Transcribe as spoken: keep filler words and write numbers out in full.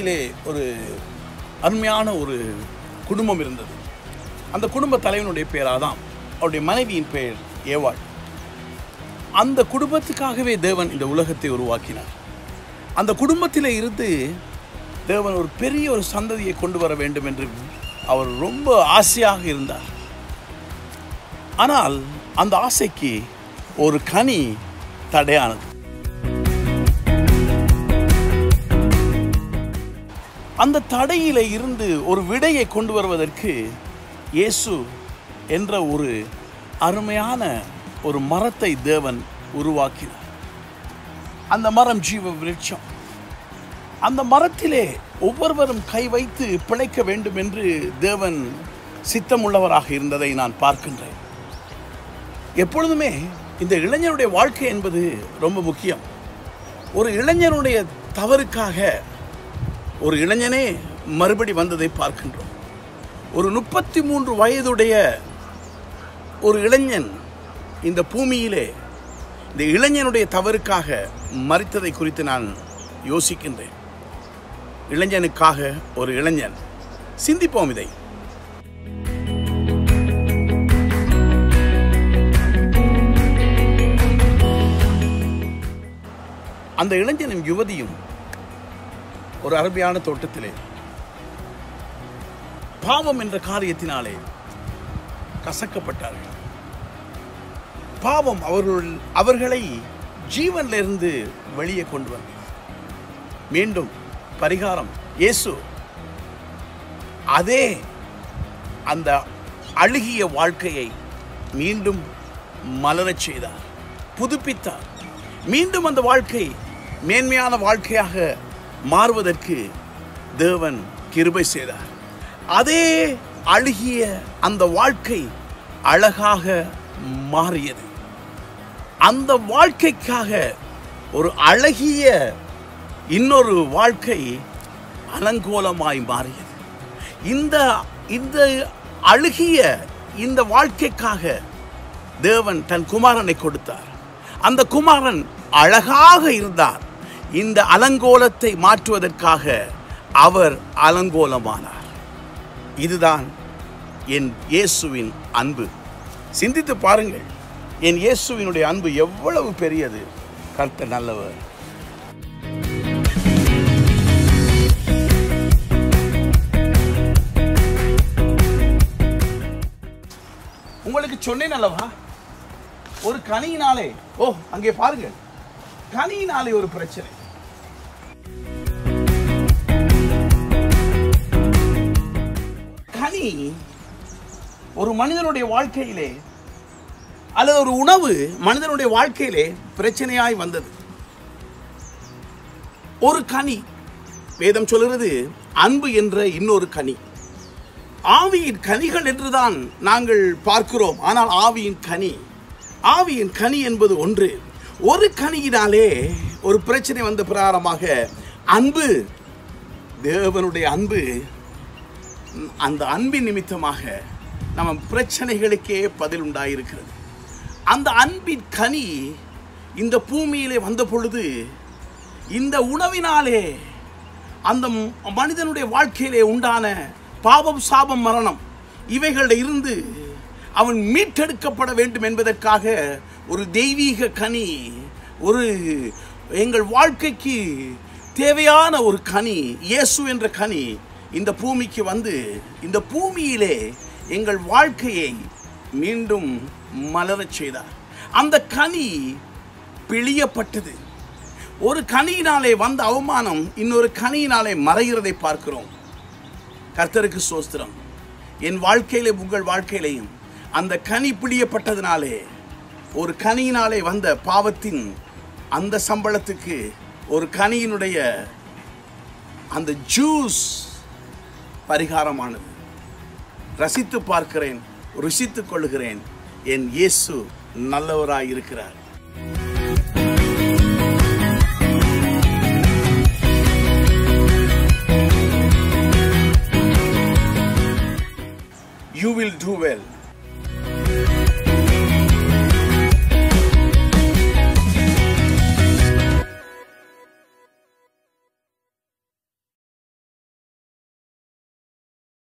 பூமியிலே ஒரு அருமையான ஒரு குடும்பம் இருந்தது. அந்த குடும்ப தலைவனுடைய பேர் ஆதாம், அவருடைய மனைவியின் பெயர் ஏவாள். அந்த குடும்பத்துக்காகவே தேவன் இந்த உலகத்தை உருவாக்கினார். அந்த குடும்பத்தில் இருந்து தேவன் ஒரு பெரிய ஒரு சந்ததியை கொண்டு வர வேண்டும் என்று அவர் ரொம்ப ஆசையாக இருந்தார். ஆனால் அந்த ஆசைக்கு ஒரு கனி தடையானது. அந்த தடையில இருந்து ஒரு விடையை கொண்டு வருவதற்கு இயேசு என்ற ஒரு அருமையான ஒரு மரத்தை தேவன் உருவாக்கினார். அந்த மரம் ஜீவ விருட்சம். அந்த மரத்திலே ஒவ்வொருவரும் கை வைத்து பிழைக்க வேண்டும் என்று தேவன் சித்தமுள்ளவராக இருந்ததை நான் பார்க்கின்றேன். எப்பொழுதுமே இந்த இளைஞருடைய வாழ்க்கை என்பது ரொம்ப முக்கியம். ஒரு இளைஞனுடைய தவறுக்காக ஒரு இளைஞனே மறுபடி வந்ததை பார்க்கின்றோம். ஒரு முப்பத்தி மூன்று வயதுடைய ஒரு இளைஞன் இந்த பூமியிலே இந்த இளைஞனுடைய தவறுக்காக மரித்ததை குறித்து நான் யோசிக்கின்றேன். இளைஞனுக்காக ஒரு இளைஞன். சிந்திப்போம் இதை. அந்த இளைஞனும் யுவதியும் ஒரு அருமையான தோட்டத்திலே பாவம் என்ற காரியத்தினாலே கசக்கப்பட்டார்கள். பாவம் அவர்கள் அவர்களை ஜீவனிலிருந்து வெளியே கொண்டு வந்தது. மீண்டும் பரிகாரம் இயேசு அதே அந்த அழுகிய வாழ்க்கையை மீண்டும் மலரச் செய்தார், புதுப்பித்தார். மீண்டும் அந்த வாழ்க்கை மேன்மையான வாழ்க்கையாக மாறுவதற்கு தேவன் கிருபை செய்தார். அதே அழுகிய அந்த வாழ்க்கை அழகாக மாறியது. அந்த வாழ்க்கைக்காக ஒரு அழகிய இன்னொரு வாழ்க்கை அலங்கோலமாய் மாறியது. இந்த இந்த அழுகிய இந்த வாழ்க்கைக்காக தேவன் தன் குமாரனை கொடுத்தார். அந்த குமாரன் அழகாக இருந்தார். இந்த அலங்கோலத்தை மாற்றுவதற்காக அவர் அலங்கோலமானார். இதுதான் என் இயேசுவின் அன்பு. சிந்தித்து பாருங்கள், என் இயேசுவினுடைய அன்பு எவ்வளவு பெரியது. கர்த்தர் நல்லவர். உங்களுக்கு சொன்னேன் அல்லவா, ஒரு கனியினாலே, ஓ அங்கே பாருங்கள், கனியினாலே ஒரு பிரச்சனை. கனி ஒரு மனிதனுடைய வாழ்க்கையிலே அல்லது ஒரு உணவு மனிதனுடைய வாழ்க்கையிலே பிரச்சனையாய் வந்தது. ஒரு கனி, வேதம் சொல்கிறது அன்பு என்ற இன்னொரு கனி. ஆவியின் கனிகள் என்றுதான் நாங்கள் பார்க்கிறோம். ஆனால் ஆவியின் கனி ஆவியின் கனி என்பது ஒன்று. ஒரு கனியினாலே ஒரு பிரச்சனை வந்த பிரகாரமாக அன்பு, தேவனுடைய அன்பு, அந்த அன்பின் நிமித்தமாக நம்ம பிரச்சனைகளுக்கே பதில் உண்டாயிருக்கிறது. அந்த அன்பின் கனி இந்த பூமியிலே வந்த பொழுது இந்த உணவினாலே அந்த மனிதனுடைய வாழ்க்கையிலே உண்டான பாவம், சாபம், மரணம் இவைகளில் இருந்து அவன் மீட்டெடுக்கப்பட வேண்டும் என்பதற்காக ஒரு தெய்வீக கனி, ஒரு எங்கள் வாழ்க்கைக்கு தேவையான ஒரு கனி, இயேசு என்ற கனி இந்த பூமிக்கு வந்து இந்த பூமியிலே எங்கள் வாழ்க்கையை மீண்டும் மலரச் செய்தார். அந்த கனி பிழியப்பட்டது. ஒரு கனியினாலே வந்த அவமானம் இன்னொரு கனியினாலே மறைகிறதை பார்க்கிறோம். கர்த்தருக்கு ஸ்தோத்திரம். என் வாழ்க்கையிலே உங்கள் வாழ்க்கையிலையும் அந்த கனி பிழியப்பட்டதினாலே, ஒரு கனியினாலே வந்த பாவத்தின் அந்த சம்பளத்துக்கு ஒரு கனியினுடைய அந்த ஜூஸ் பரிகாரமானது. ரசித்து பார்க்கிறேன், ருசித்துக் கொள்கிறேன். என் இயேசு நல்லவராய் இருக்கிறார். You will do well.